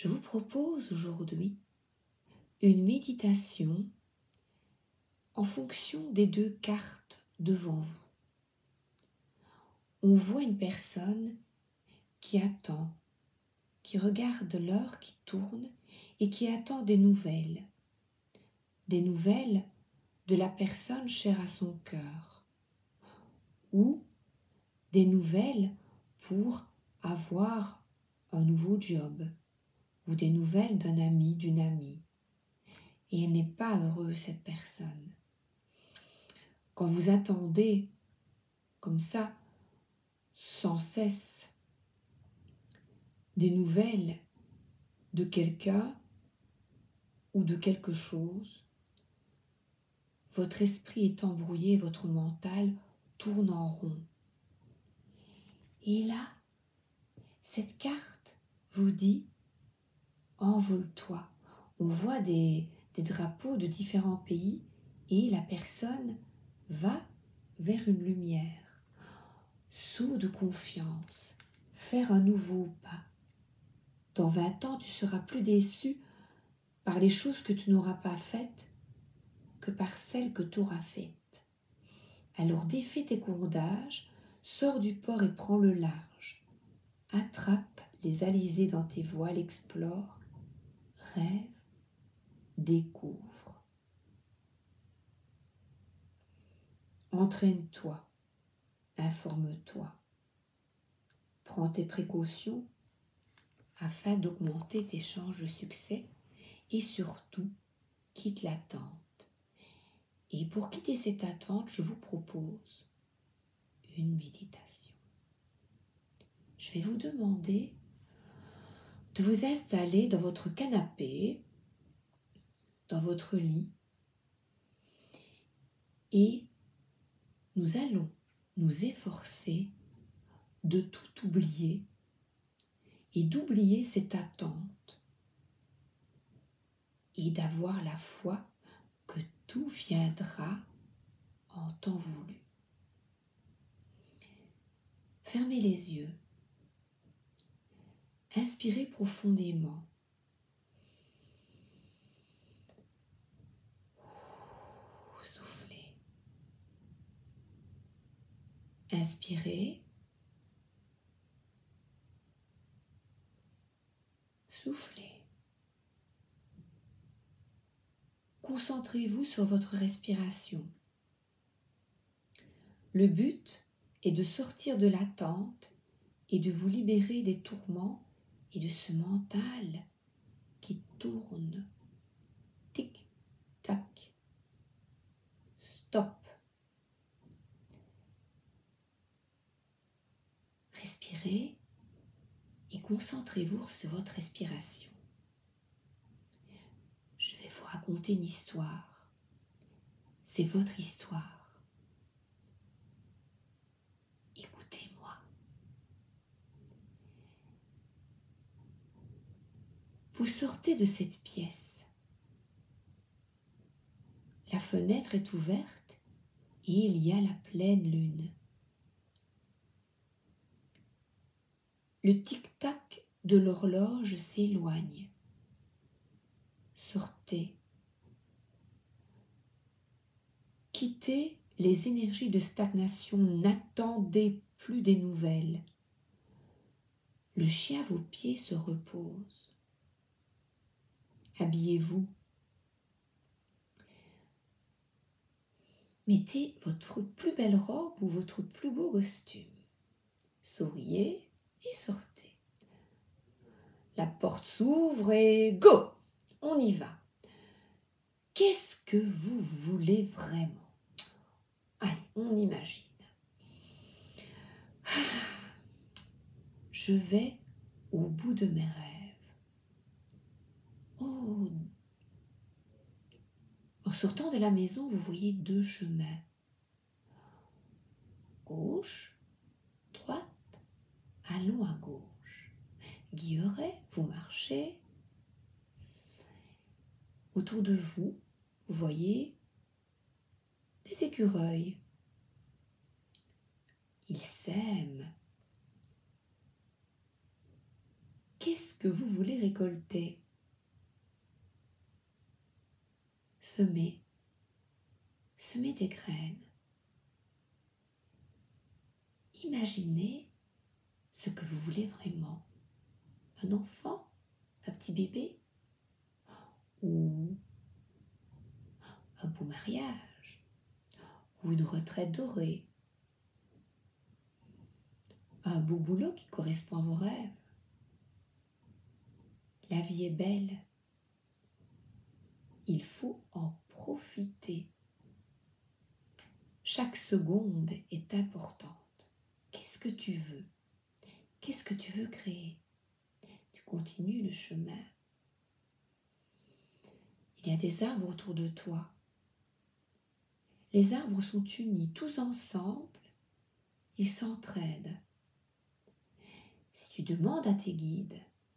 Je vous propose aujourd'hui une méditation en fonction des deux cartes devant vous. On voit une personne qui attend, qui regarde l'heure qui tourne et qui attend des nouvelles de la personne chère à son cœur, ou des nouvelles pour avoir un nouveau job, ou des nouvelles d'un ami, d'une amie. Et elle n'est pas heureuse, cette personne. Quand vous attendez comme ça, sans cesse, des nouvelles de quelqu'un ou de quelque chose, votre esprit est embrouillé, votre mental tourne en rond. Et là, cette carte vous dit « envole-toi ». On voit des drapeaux de différents pays et la personne va vers une lumière. Saut de confiance, faire un nouveau pas. Dans 20 ans, tu seras plus déçu par les choses que tu n'auras pas faites que par celles que tu auras faites. Alors défais tes cordages, sors du port et prends le large. Attrape les alizés dans tes voiles, explore, rêve, découvre. Entraîne-toi, informe-toi. Prends tes précautions afin d'augmenter tes chances de succès et surtout, quitte l'attente. Et pour quitter cette attente, je vous propose une méditation. Je vais vous demander de vous installer dans votre canapé, dans votre lit, et nous allons nous efforcer de tout oublier et d'oublier cette attente et d'avoir la foi que tout viendra en temps voulu. Fermez les yeux. Inspirez profondément. Soufflez. Inspirez. Soufflez. Concentrez-vous sur votre respiration. Le but est de sortir de l'attente et de vous libérer des tourments et de ce mental qui tourne. Tic, tac, stop. Respirez et concentrez-vous sur votre respiration. Je vais vous raconter une histoire. C'est votre histoire. Écoutez-moi. Vous sortez de cette pièce. La fenêtre est ouverte et il y a la pleine lune. Le tic-tac de l'horloge s'éloigne. Sortez. Quittez les énergies de stagnation. N'attendez plus des nouvelles. Le chien à vos pieds se repose. Habillez-vous. Mettez votre plus belle robe ou votre plus beau costume. Souriez et sortez. La porte s'ouvre et go! On y va. Qu'est-ce que vous voulez vraiment? Allez, on imagine. Je vais au bout de mes rêves. Oh! En sortant de la maison, vous voyez 2 chemins. Gauche, droite, allons à gauche. Guilleret, vous marchez. Autour de vous, vous voyez des écureuils. Ils s'aiment. Qu'est-ce que vous voulez récolter? Semez des graines. Imaginez ce que vous voulez vraiment. Un enfant, un petit bébé, ou un beau mariage, ou une retraite dorée, un beau boulot qui correspond à vos rêves. La vie est belle. Il faut en profiter. Chaque seconde est importante. Qu'est-ce que tu veux? Qu'est-ce que tu veux créer? Tu continues le chemin. Il y a des arbres autour de toi. Les arbres sont unis, tous ensemble, ils s'entraident. Si tu demandes à tes guides,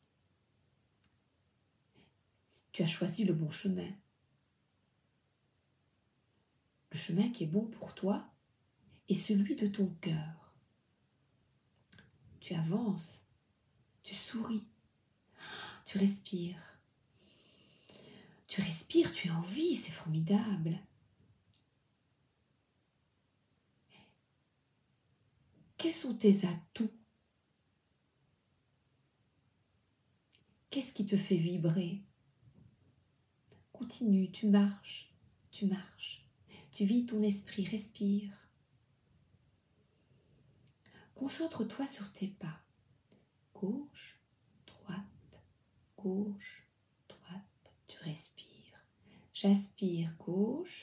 tu as choisi le bon chemin. Le chemin qui est bon pour toi est celui de ton cœur. Tu avances, tu souris, tu respires. Tu respires, tu es en vie, c'est formidable. Quels sont tes atouts? Qu'est-ce qui te fait vibrer? Continue, tu marches, tu marches. Tu vides ton esprit, respire. Concentre-toi sur tes pas. Gauche, droite, gauche, droite. Tu respires. J'aspire gauche,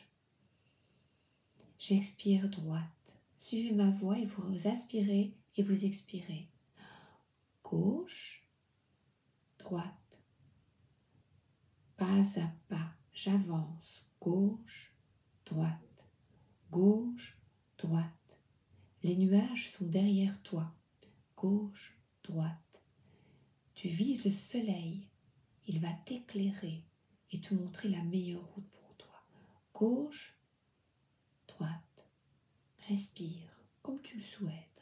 j'expire droite. Suivez ma voix et vous aspirez et vous expirez. Gauche, droite. Pas à pas, j'avance. Gauche, droite. Gauche, droite. Les nuages sont derrière toi. Gauche, droite. Tu vises le soleil. Il va t'éclairer et te montrer la meilleure route pour toi. Gauche, droite. Respire comme tu le souhaites.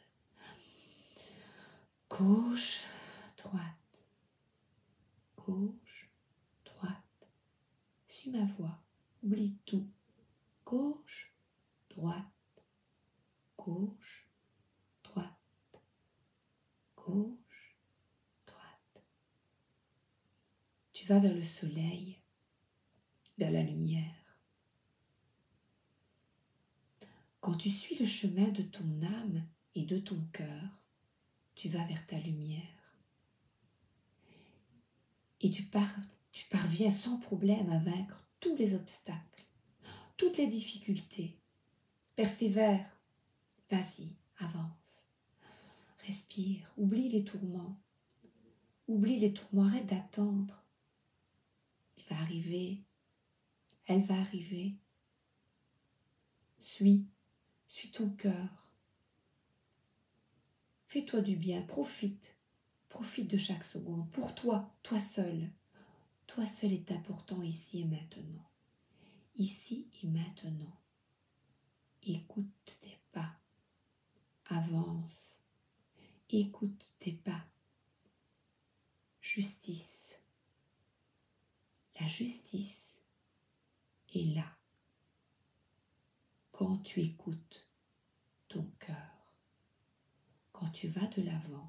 Gauche, droite. Gauche, droite. Suis ma voix. Oublie tout. Gauche, droite. Gauche, droite. Gauche, droite. Tu vas vers le soleil, vers la lumière. Quand tu suis le chemin de ton âme et de ton cœur, tu vas vers ta lumière. Et tu parviens sans problème à vaincre tous les obstacles, toutes les difficultés. Persévère, vas-y, avance. Respire, oublie les tourments. Oublie les tourments, arrête d'attendre. Il va arriver, elle va arriver. Suis ton cœur. Fais-toi du bien, profite de chaque seconde. Pour toi, toi seul. Toi seul est important ici et maintenant. Ici et maintenant. Écoute tes pas. Avance. Écoute tes pas. Justice. La justice est là. Quand tu écoutes ton cœur, quand tu vas de l'avant,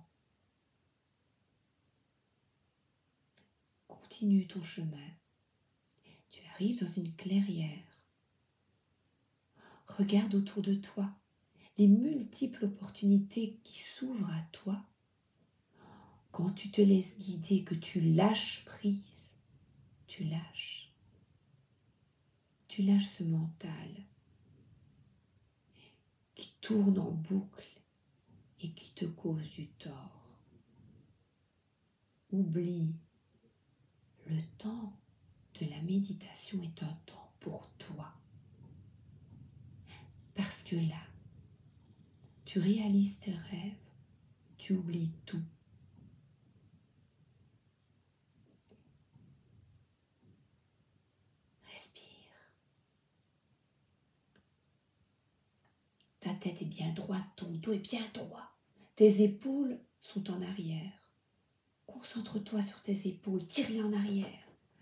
continue ton chemin. Tu arrives dans une clairière. Regarde autour de toi les multiples opportunités qui s'ouvrent à toi. Quand tu te laisses guider, que tu lâches prise, tu lâches ce mental qui tourne en boucle et qui te cause du tort. Oublie, le temps de la méditation est un temps pour toi. Parce que là, tu réalises tes rêves, tu oublies tout. Respire. Ta tête est bien droite, ton dos est bien droit. Tes épaules sont en arrière. Concentre-toi sur tes épaules, tire-les en arrière.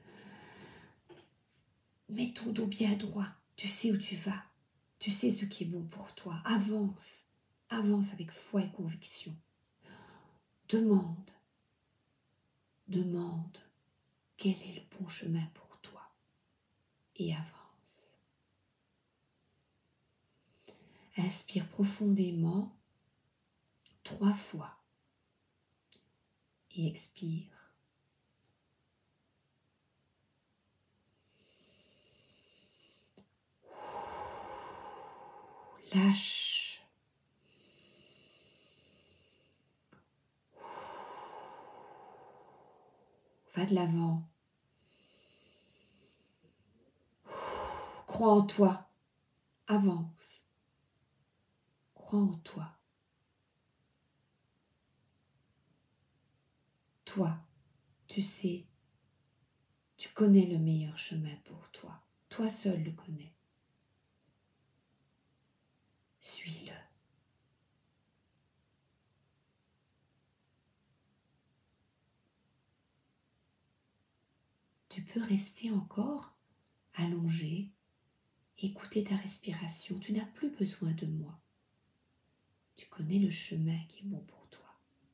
Mets ton dos bien droit, tu sais où tu vas, tu sais ce qui est bon pour toi. Avance, avance avec foi et conviction. Demande quel est le bon chemin pour toi et avance. Inspire profondément 3 fois et expire. Lâche. Va de l'avant. Crois en toi. Avance. Crois en toi. Toi, tu sais, tu connais le meilleur chemin pour toi. Toi seul le connais. Suis-le. Tu peux rester encore allongé, écouter ta respiration. Tu n'as plus besoin de moi. Tu connais le chemin qui est bon pour toi.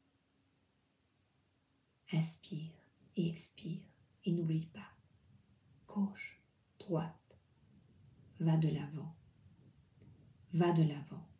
Inspire et expire et n'oublie pas. Gauche, droite, va de l'avant. Va de l'avant.